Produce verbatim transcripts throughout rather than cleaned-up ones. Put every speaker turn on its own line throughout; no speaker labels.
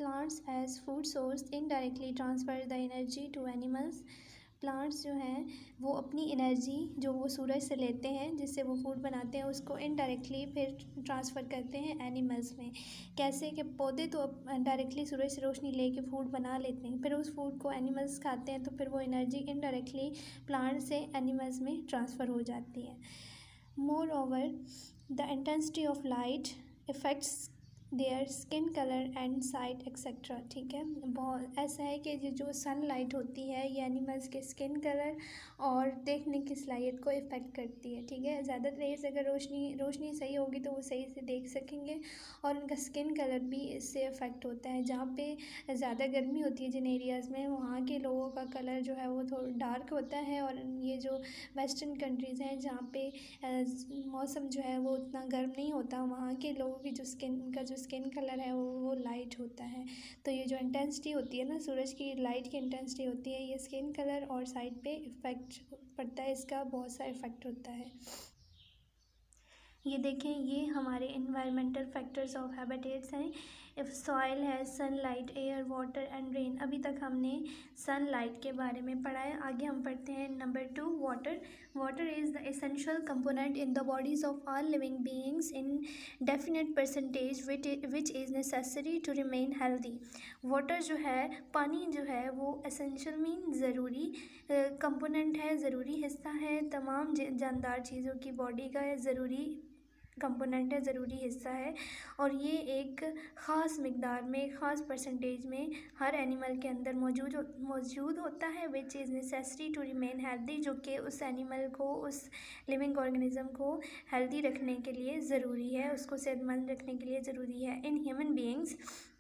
Plants as food source indirectly transfer the energy to animals. Plants जो हैं वो अपनी एनर्जी जो वो सूरज से लेते हैं जिससे वो फूड बनाते हैं उसको इनडायरेक्टली फिर ट्रांसफ़र करते हैं एनिमल्स में। कैसे कि पौधे तो डायरेक्टली सूरज से रोशनी लेके फूड बना लेते हैं, फिर उस फूड को एनिमल्स खाते हैं तो फिर वो एनर्जी इनडायरेक्टली प्लांट से एनिमल्स में ट्रांसफ़र हो जाती है। Moreover the intensity of light effects their skin colour and sight etcetera. ठीक है, बहुत ऐसा है कि ये जो सनलाइट होती है ये एनिमल्स के स्किन कलर और देखने की सलाहियत को इफ़ेक्ट करती है। ठीक है, ज़्यादा देर से अगर रोशनी रोशनी सही होगी तो वो सही से देख सकेंगे और उनका स्किन कलर भी इससे इफ़ेक्ट होता है। जहाँ पे ज़्यादा गर्मी होती है जिन एरियाज़ में, वहाँ के लोगों का कलर जो है वो थोड़ा डार्क होता है, और ये जो वेस्टर्न कंट्रीज़ हैं जहाँ पे मौसम जो है वो उतना गर्म नहीं होता, वहाँ के लोगों की जो स्किन का जो स्किन कलर है वो वो लाइट होता है। तो ये जो इंटेंसिटी होती है ना सूरज की लाइट की इंटेंसिटी होती है, ये स्किन कलर और साइड पे इफ़ेक्ट पड़ता है, इसका बहुत सा इफ़ेक्ट होता है। ये देखें, ये हमारे इन्वायरमेंटल फैक्टर्स ऑफ हैबिटेट्स हैं। इफ़ सॉइल है sunlight air water and rain. अभी तक हमने सनलाइट के बारे में पढ़ा है। आगे हम पढ़ते हैं number two, water. Water is the essential component in the bodies of all living beings in definite percentage which is necessary to remain healthy. Water जो है, पानी जो है वो एसेंशियल मीन ज़रूरी कंपोनेंट है, ज़रूरी हिस्सा है तमाम जानदार चीज़ों की बॉडी का, ज़रूरी कंपोनेंट है, ज़रूरी हिस्सा है, और ये एक ख़ास मिकदार में, ख़ास परसेंटेज में हर एनिमल के अंदर मौजूद मौजूद होता है, which is necessary to remain healthy, जो कि उस एनिमल को, उस लिविंग ऑर्गेनिज्म को हेल्दी रखने के लिए ज़रूरी है, उसको सेहतमंद रखने के लिए ज़रूरी है। इन ह्यूमन बीइंग्स,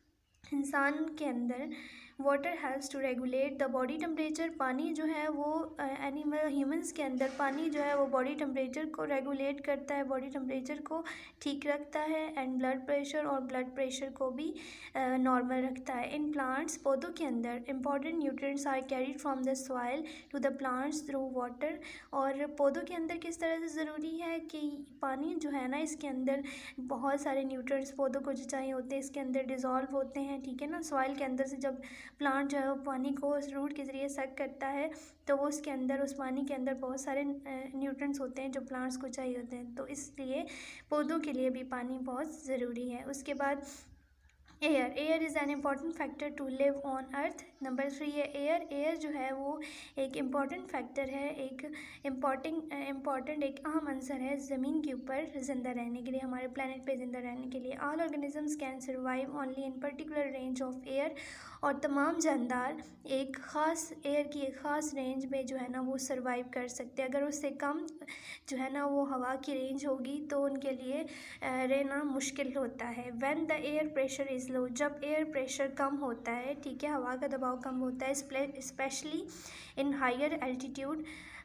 इंसान के अंदर water helps to regulate the body temperature. पानी जो है वो एनिमल ह्यूमंस के अंदर पानी जो है वो बॉडी टेम्परेचर को रेगुलेट करता है, बॉडी टेम्परेचर को ठीक रखता है, एंड ब्लड प्रेशर और ब्लड प्रेशर को भी नॉर्मल रखता है। इन प्लांट्स, पौधों के अंदर important nutrients are carried from the soil to the plants through water. और पौधों के अंदर किस तरह से ज़रूरी है कि पानी जो है ना, इसके अंदर बहुत सारे न्यूट्रिएंट्स पौधों को जो चाहिए होते हैं इसके अंदर डिज़ोल्व होते हैं। ठीक है ना, सॉइल के अंदर से जब प्लांट जो है वो पानी को उस रूट के ज़रिए सक करता है तो वो उसके अंदर, उस पानी के अंदर बहुत सारे न्यूट्रिएंट्स होते हैं जो प्लांट्स को चाहिए होते हैं, तो इसलिए पौधों के लिए भी पानी बहुत ज़रूरी है। उसके बाद air. Air is an important factor to live on earth. Number three है एयर। एयर जो है वो एक इम्पॉर्टेंट फैक्टर है, एक इम्पॉर्टेंट इम्पॉर्टेंट एक अहम अंसर है ज़मीन के ऊपर ज़िंदा रहने के लिए, हमारे प्लानट पे ज़िंदा रहने के लिए। All organisms can survive only in particular range of air. और तमाम जानदार एक ख़ास एयर की एक ख़ास रेंज में जो है ना वो सर्वाइव कर सकते हैं। अगर उससे कम जो है ना वो हवा की रेंज होगी तो उनके लिए रहना मुश्किल होता है। When the air pressure is low, जब एयर प्रेशर कम होता है, ठीक है, हवा का दबाव कम होता है, specially in higher altitude,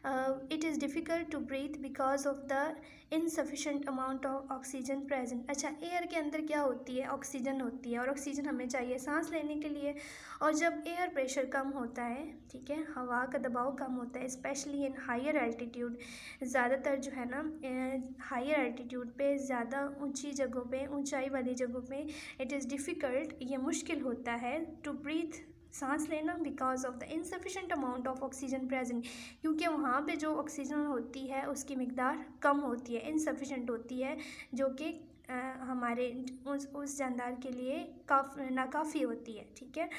it is difficult to breathe because of the insufficient amount of oxygen present. अच्छा, एयर के अंदर क्या होती है? ऑक्सीजन होती है, और ऑक्सीजन हमें चाहिए सांस लेने के लिए। और जब एयर प्रेशर कम होता है, ठीक है, हवा का दबाव कम होता है, स्पेशली इन हायर एल्टीट्यूड, ज़्यादातर जो है ना हायर एल्टीट्यूड पे, ज़्यादा ऊंची जगहों पे, ऊंचाई वाली जगहों पे, इट इज़ डिफ़िकल्ट, ये मुश्किल होता है, टू ब्रीथ, सांस लेना, because of the insufficient amount of oxygen present, क्योंकि वहाँ पे जो ऑक्सीजन होती है उसकी मिकदार कम होती है, इनसफिशेंट होती है, जो कि हमारे उस उस जानदार के लिए काफ़ नाकाफ़ी होती है। ठीक है,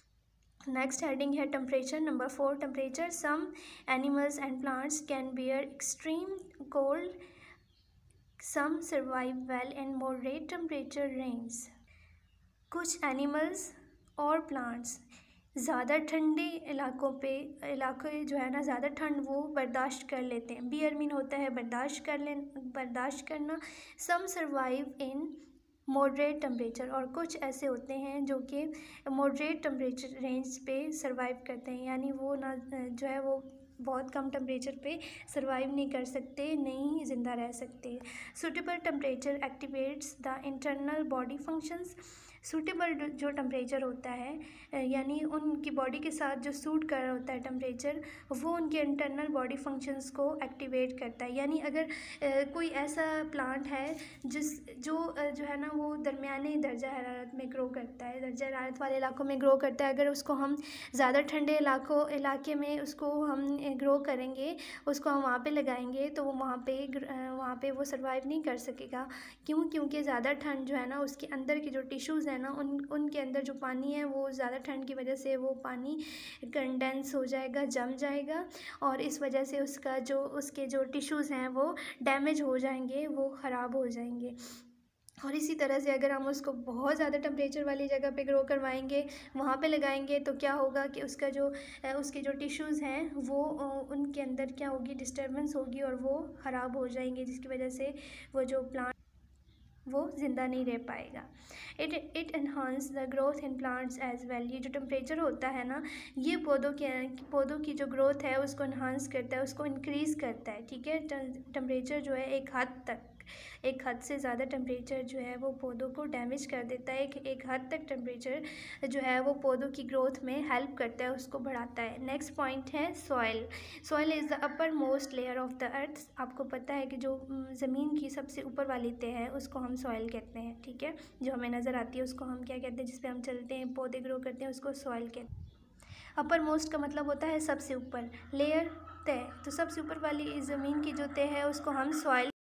नेक्स्ट हेडिंग है temperature. Number four, temperature. Some animals and plants can bear extreme cold, some survive well in moderate temperature range. कुछ एनिमल्स और प्लांट्स ज़्यादा ठंडे इलाकों पे इलाके जो है ना ज़्यादा ठंड वो बर्दाश्त कर लेते हैं। बियर मीन होता है बर्दाश्त कर ले बर्दाश्त करना। Some survive in moderate temperature, और कुछ ऐसे होते हैं जो कि मॉडरेट टेम्परेचर रेंज पे सर्वाइव करते हैं, यानी वो ना जो है वो बहुत कम टेम्परेचर पे सर्वाइव नहीं कर सकते, नहीं ज़िंदा रह सकते। Suitable temperature activates the internal body functions. Suitable जो टेम्परेचर होता है यानी उनकी बॉडी के साथ जो सूट कर रहा होता है टेम्परेचर, वो उनके इंटरनल बॉडी फंक्शंस को एक्टिवेट करता है। यानी अगर कोई ऐसा प्लांट है जिस जो जो है ना वो दरमियाने दर्जा हरारत में ग्रो करता है, दर्जा हरारत वाले इलाकों में ग्रो करता है, अगर उसको हम ज़्यादा ठंडे इलाकों इलाके में उसको हम ग्रो करेंगे, उसको हम वहाँ पे लगाएंगे, तो वो वहाँ पे वहाँ पे वो सर्वाइव नहीं कर सकेगा। क्यों? क्योंकि ज़्यादा ठंड जो है ना उसके अंदर के जो टिश्यूज़ हैं ना उन उनके अंदर जो पानी है वो ज़्यादा ठंड की वजह से वो पानी कंडेंस हो जाएगा, जम जाएगा, और इस वजह से उसका जो उसके जो टिश्यूज़ हैं वो डैमेज हो जाएंगे, वो ख़राब हो जाएंगे। और इसी तरह से अगर हम उसको बहुत ज़्यादा टेम्परेचर वाली जगह पे ग्रो करवाएंगे, वहाँ पे लगाएंगे, तो क्या होगा कि उसका जो उसके जो टिश्यूज़ हैं वो उनके अंदर क्या होगी, डिस्टर्बेंस होगी और वो ख़राब हो जाएंगे, जिसकी वजह से वो जो प्लांट वो ज़िंदा नहीं रह पाएगा। It it enhance the growth in plants as well. ये जो टेम्परेचर होता है ना ये पौधों के पौधों की जो ग्रोथ है उसको इन्हांस करता है, उसको इंक्रीज़ करता है। ठीक है, टेम्परेचर जो है एक हद तक एक हद से ज़्यादा टेम्परेचर जो है वो पौधों को डैमेज कर देता है। एक एक हद तक टेम्परेचर जो है वो पौधों की ग्रोथ में हेल्प करता है, उसको बढ़ाता है। नेक्स्ट पॉइंट है soil. Soil is the uppermost layer of the earth. आपको पता है कि जो ज़मीन की सबसे ऊपर वाली तह है उसको हम सॉइल कहते हैं। ठीक है, जो हमें नज़र आती है उसको हम क्या कहते हैं, जिस पे हम चलते हैं, पौधे ग्रो करते हैं, उसको सॉइल कहते हैं। अपर मोस्ट का मतलब होता है सबसे ऊपर, लेयर तह, तो सबसे ऊपर वाली ज़मीन की जो तह है उसको हम सॉइल